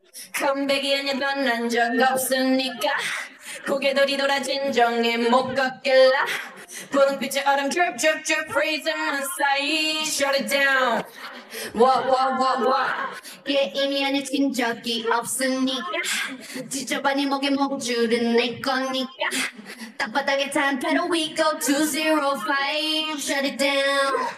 컴백이 아니야 변한 적 없으니까 고개도 뒤돌아 진정해 못 걷길라 분홍빛의 얼음 drip drip drip freezing my side shut it down what 이미 안해진 적이 없으니까 지저분이 목에 목줄은 내 거니까 땅바닥에 탄패로 we go 205 shut it down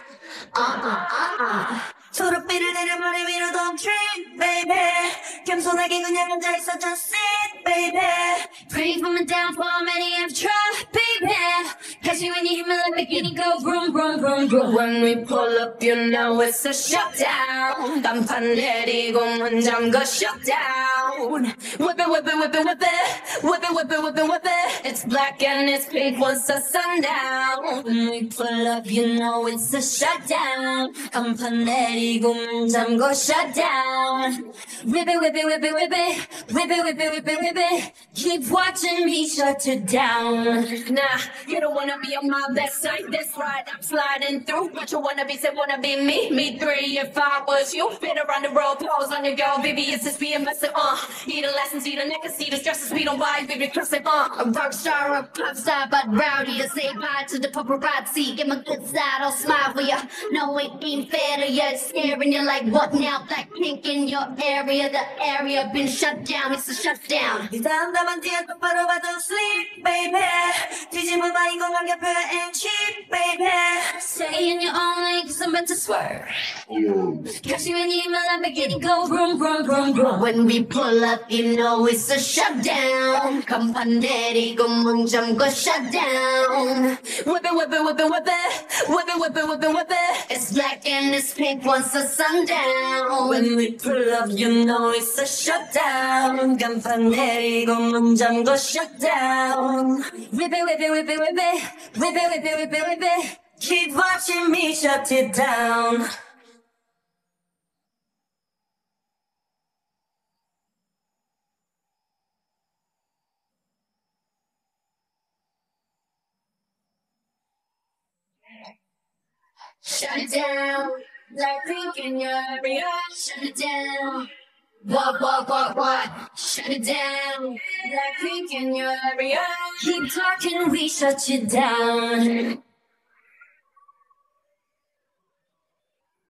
초록빛을 내려 머리 위로 don't trip baby 겸손하게 그냥 앉아있어 just sit baby Breathe from down for many have tried baby Catch me when you hear me like bikini go vroom vroom vroom vroom when we pull up you know it's a shutdown 간판 내리고 문 잠궈 shutdown whip it whip it whip it whip it whip it whip it whip it whip it it's black and it's pink once the sundown when we pull up you know it's a shutdown 간판 내리고 문 잠궈 shutdown whip it whip it whip it whip it whip it whip it whip it whip it keep watching me shut it down nah you don't wanna be on my best side this ride I'm sliding through but you wanna be say wanna be me three if I was you fit around the road pose on the go baby it's just being messy eat a lesson see the neck and see the stresses we don't buy baby crossing a rock star a pop star but rowdy to say bye to the paparazzi get my good side I'll smile for ya no it ain't fair to ya it's scaring you like what now Blackpink in your area the area been shut down it's a shutdown 네 담담한 뒤에 똑바로 봐도 sleep baby 뒤집어 봐 이건 완벽한 and cheap baby Stay in your own lane cause I'm meant to swerve Catch you when you're in my Lamborghini go vroom vroom vroom vroom When we pull up you know it's a shutdown 간판 내리고 문 잠궈 shutdown whip it whip it whip it whip it whip it whip it whip it whip it It's black and it's pink once the sundown when we pull up you know it's a shutdown 간판 내리고 문 잠궈 shutdown whip it whip it whip it whip it whip it whip it whip it whip it keep watching me shut it down Shut it down, Blackpink in your area. Shut it down. What? Shut it down, Blackpink in your area. Keep talking, we shut you down.